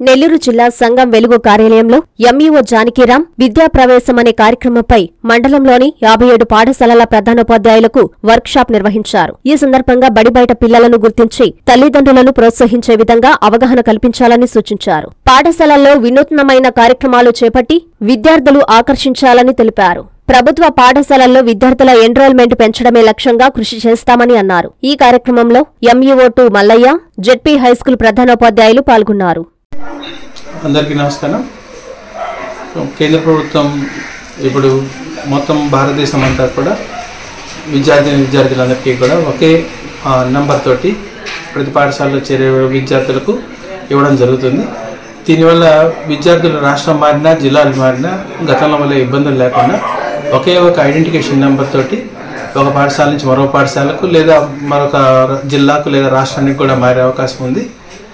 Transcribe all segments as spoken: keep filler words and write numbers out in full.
నెల్లూరు జిల్లా సంఘం వెలుగు కార్యాలయంలో ఎంఈఓ జానకిరాం విద్యా ప్రవేశం అనే కార్యక్రమంపై మండలంలోని యాభై ఏడు పాఠశాలల ప్రధానోపాధ్యాయులకు వర్క్ షాప్ నిర్వహించారు. ఈ సందర్భంగా బడిబయట పిల్లలను గుర్తించి తల్లిదండ్రులను ప్రోత్సహించే విధంగా అవగాహన కల్పించాలని సూచించారు. పాఠశాలల్లో వినూత్నమైన కార్యక్రమాలు చేపట్టి విద్యార్థులు ఆకర్షించాలని తెలిపారు. ప్రభుత్వ పాఠశాలల్లో విద్యార్థుల ఎన్రోల్మెంట్ పెంచడమే లక్ష్యంగా కృషి చేస్తామని అన్నారు. ఈ కార్యక్రమంలో MEO two Mallayya, ZP high school ప్రధానోపాధ్యాయులు పాల్గొన్నారు. అందరికీ నమస్కారం. కేంద్ర ప్రభుత్వం ఇప్పుడు మొత్తం భారతదేశం అంతా కూడా విద్యార్థి విద్యార్థులందరికీ కూడా ఒకే నంబర్ తోటి ప్రతి పాఠశాలలో చేరే విద్యార్థులకు ఇవ్వడం జరుగుతుంది. దీనివల్ల విద్యార్థులు రాష్ట్రం మారినా జిల్లాలు మారినా గతంలో వల్ల ఇబ్బందులు లేకుండా ఒకే ఒక ఐడెంటిఫికేషన్ నెంబర్ తోటి ఒక పాఠశాల నుంచి మరో పాఠశాలకు లేదా మరొక జిల్లాకు లేదా రాష్ట్రానికి కూడా మారే అవకాశం ఉంది.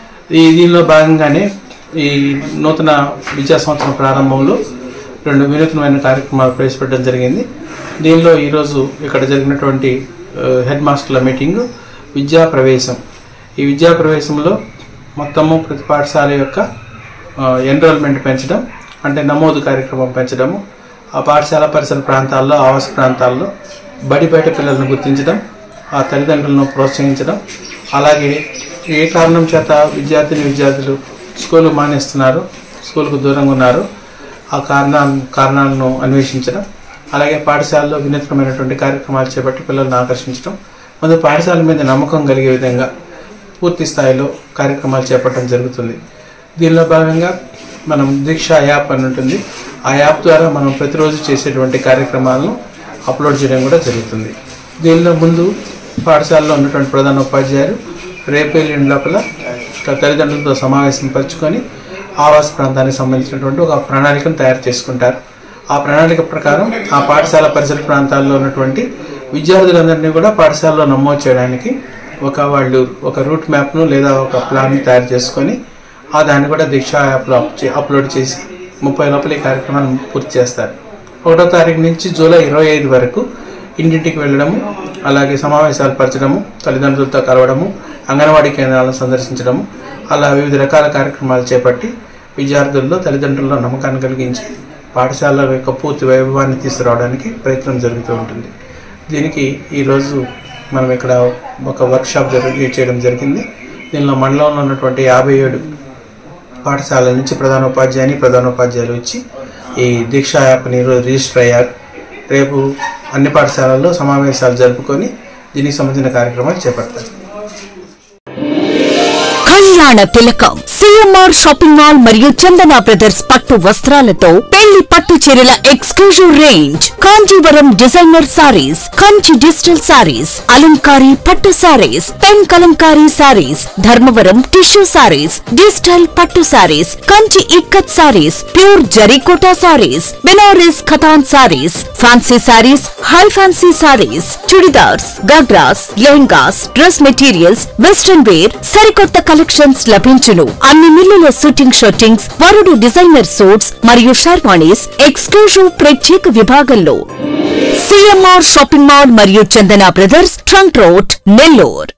ఈ దీనిలో భాగంగానే ఈ నూతన విద్యా సంవత్సరం ప్రారంభంలో రెండు వినూత్నమైన కార్యక్రమాలు ప్రవేశపెట్టడం జరిగింది. దీనిలో ఈరోజు ఇక్కడ జరిగినటువంటి హెడ్ మాస్టర్ల మీటింగు విద్యా ప్రవేశం. ఈ విద్యా ప్రవేశంలో మొత్తము ప్రతి పాఠశాల యొక్క ఎన్రోల్మెంట్ పెంచడం, అంటే నమోదు కార్యక్రమం పెంచడము, ఆ పాఠశాల పరిసర ప్రాంతాల్లో ఆవాస ప్రాంతాల్లో బడి బయట పిల్లలను గుర్తించడం, ఆ తల్లిదండ్రులను ప్రోత్సహించడం, అలాగే ఏ కారణం చేత విద్యార్థిని విద్యార్థులు స్కూలు మానేస్తున్నారు, స్కూలుకు దూరంగా ఉన్నారు, ఆ కారణా కారణాలను అన్వేషించడం, అలాగే పాఠశాలలో వినూత్నమైనటువంటి కార్యక్రమాలు చేపట్టి పిల్లలను ఆకర్షించడం, ముందు పాఠశాల మీద నమ్మకం కలిగే విధంగా పూర్తి స్థాయిలో కార్యక్రమాలు చేపట్టడం జరుగుతుంది. దీనిలో భాగంగా మనం దీక్ష యాప్ అని ఉంటుంది. ఆ యాప్ ద్వారా మనం ప్రతిరోజు చేసేటువంటి కార్యక్రమాలను అప్లోడ్ చేయడం కూడా జరుగుతుంది. దీనిలో ముందు పాఠశాలలో ఉన్నటువంటి ప్రధాన ఉపాధ్యాయులు రేపేళ్ళ లోపల తల్లిదండ్రులతో సమావేశం పరుచుకొని ఆవాస ప్రాంతానికి సంబంధించినటువంటి ఒక ప్రణాళికను తయారు చేసుకుంటారు. ఆ ప్రణాళిక ప్రకారం ఆ పాఠశాల పరిసర ప్రాంతాల్లో ఉన్నటువంటి విద్యార్థులందరినీ కూడా పాఠశాలలో నమోదు చేయడానికి ఒక వాళ్ళు ఒక రూట్ మ్యాప్ను లేదా ఒక ప్లాన్ని తయారు చేసుకొని ఆ దాన్ని కూడా దీక్ష యాప్లో అప్లోడ్ చేసి ముప్పై లోపల ఈ కార్యక్రమాన్ని పూర్తి చేస్తారు. ఒకటో తారీఖు నుంచి జూలై ఇరవై ఐదు వరకు ఇంటింటికి వెళ్ళడము, అలాగే సమావేశాలు పరచడము, తల్లిదండ్రులతో కలవడము, అంగన్వాడీ కేంద్రాలను సందర్శించడము, అలా వివిధ రకాల కార్యక్రమాలు చేపట్టి విద్యార్థుల్లో తల్లిదండ్రుల్లో నమ్మకాన్ని కలిగించి పాఠశాల యొక్క పూర్తి వైభవాన్ని తీసుకురావడానికి ప్రయత్నం జరుగుతూ ఉంటుంది. దీనికి ఈరోజు మనం ఇక్కడ ఒక వర్క్షాప్ జరిగి చేయడం జరిగింది. దీనిలో మండలంలో ఉన్నటువంటి యాభై ఏడు పాఠశాలల నుంచి ప్రధానోపాధ్యాయుని ప్రధానోపాధ్యాయులు వచ్చి ఈ దీక్షా యాప్ని రిజిస్టర్ అయ్యారు. రేపు అన్ని పాఠశాలల్లో సమావేశాలు జరుపుకొని దీనికి సంబంధించిన కార్యక్రమాలు చేపడతారు. కళ్యాణ తిలకం సిఎంఆర్ షాపింగ్ మాల్ మరియు చందన బ్రదర్స్ పట్టు వస్త్రాలతో పెళ్లి పట్టు చీరల exclusive range, Kanjeevaram designer saris, Kanchi digital saris, అలంకారీ పట్టు saris, pen Kalamkari saris, Dharmavaram tissue saris, digital పట్టు సారీస్, కంచి ఇక్కత్ సారీస్, ప్యూర్ జరీకోటా సారీస్, బెనారస్ ఖతాన్ saris, fancy saris, high fancy saris, churidars, ghagras, lehengas, dress materials, western wear, సరికొత్త కలెక్షన్స్ లభించును. అన్ని మిల్లుల షూటింగ్ షర్టింగ్స్, వరుడు డిజైనర్ సూట్స్ మరియు షర్వాణీస్ ఎక్స్క్లూజివ్ ప్రత్యేక విభాగంలో సిఎంఆర్ షాపింగ్ మాల్ మరియు Chandana brothers trunk road, Nellore.